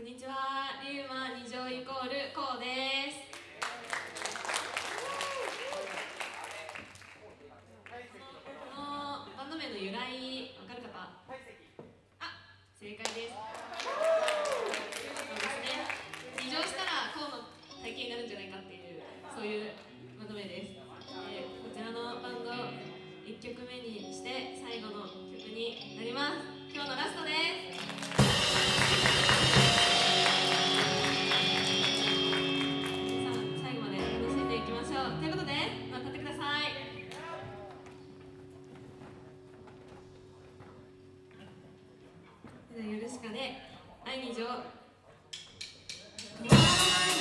んにちは、リウマ2乗イコールこうです。このバンド名の由来、わかる方？あ、正解です。そうですね。2乗したらこうの体型になるんじゃないかっていう、そういうバンド名です。こちらのバンド1曲目にして最後の曲になります。今日のラストです。最後まで楽しんでいきましょう。ということで、立ってください。ヨルシカで愛2乗。